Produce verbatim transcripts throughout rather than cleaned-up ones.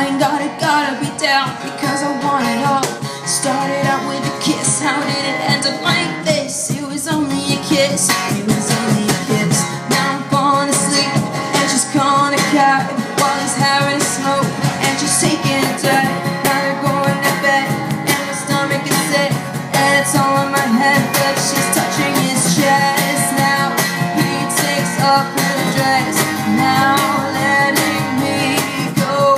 fine, gotta, gotta be down, because I want it all. Started out with a kiss, how did it end up like this? It was only a kiss, it was only a kiss. Now I'm falling asleep, and she's calling a cab while he's having a smoke, and she's taking a dive. Now they're going to bed, and my stomach is sick, and it's all in my head, but she's touching his chest. Now he takes off her dress, now letting me go.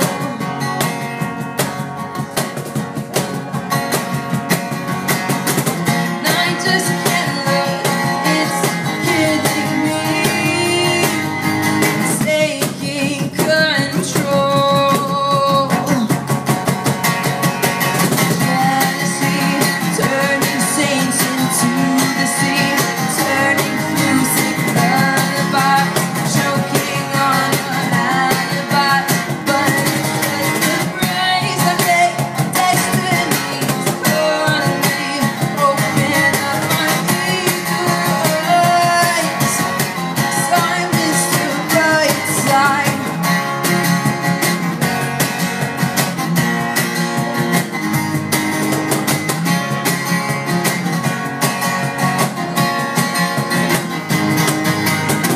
And I just can't look, it's killing me, it's taking control. Jealousy turning saints into the sea, turning flues into alibis, choking on an alibi. But it's the price I pay, destiny's calling me. Open up my evil eyes, 'cause I'm Mister Brightside.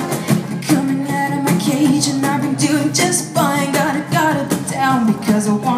Coming out of my cage, and I've been doing just fine. Gotta, gotta be down, because I want